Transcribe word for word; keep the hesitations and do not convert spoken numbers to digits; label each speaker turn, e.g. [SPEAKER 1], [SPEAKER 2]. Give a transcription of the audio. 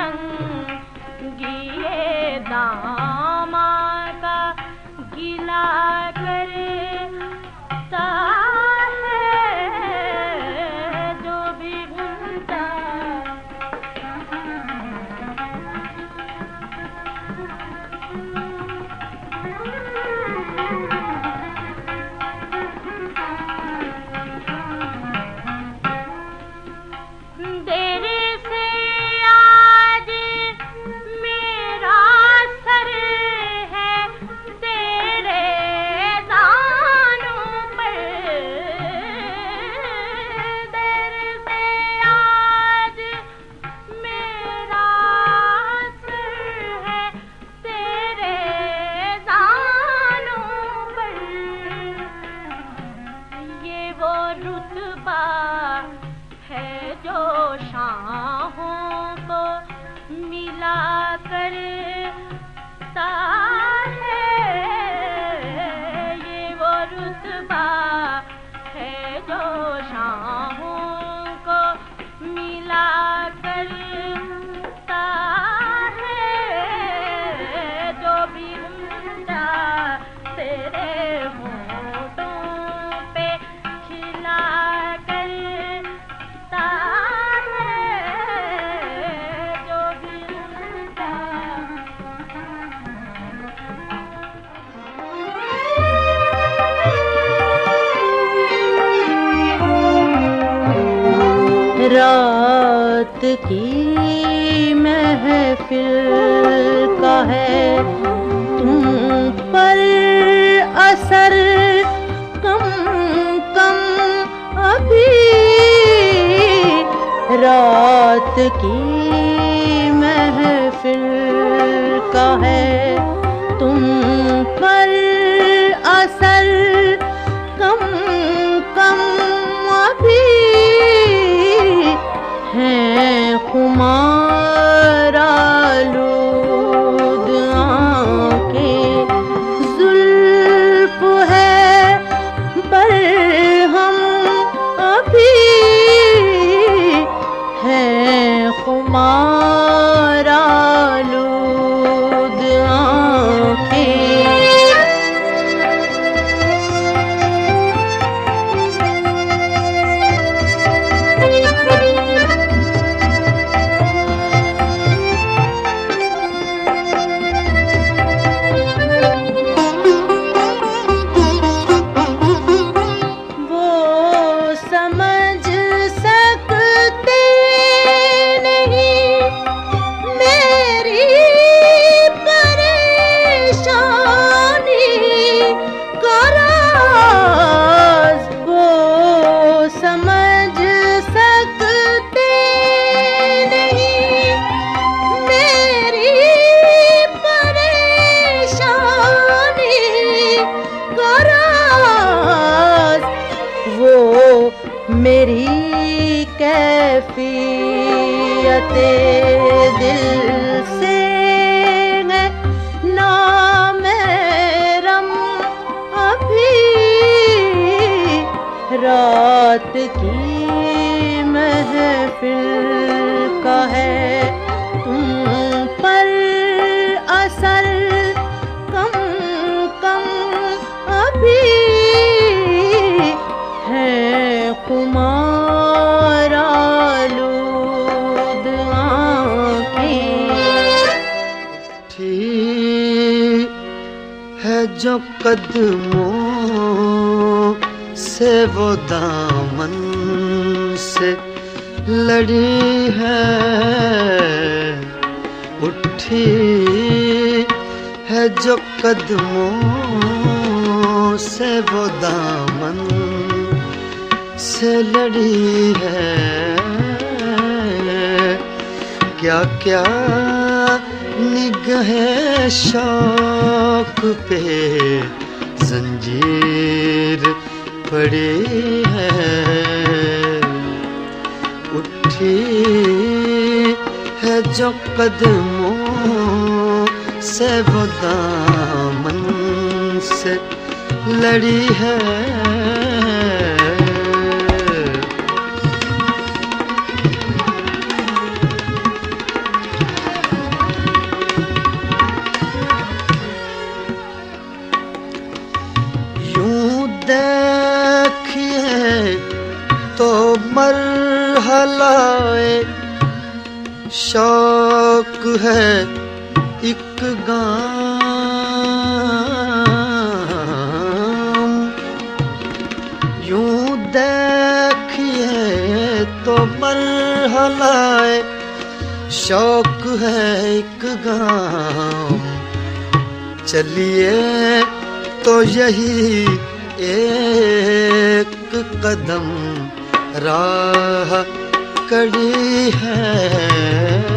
[SPEAKER 1] रंगिए दामा का गिला करता है जो भी घूमता।
[SPEAKER 2] रात की महफिल का है तुम पर असर कम कम अभी। रात की महफिल का है तुम पर असर कम कम अभी। हैं खुमार आलूद आँखें जुल्फ है पर हम अभी। हैं खुमार आलूद आँखें। मेरी कैफियते दिल से है नामहरम अभी। रात की महफिल का है तुम पर असर कम कम अभी। खुमार आलूद आँखें।
[SPEAKER 3] ठीक है जो कदमों से वो दामन से लड़ी है उठी है जो कदमों से वो दामन से लड़ी है। क्या क्या निगाहे शौक पे जंजीर पड़ी है। उठी है जो कदमों से वो दामन से लड़ी है। شوق ہے ایک گام یوں دیکھیے تو مرحلہ شوق ہے ایک گام چلیے تو یہی ایک قدم راہ کڑی ہے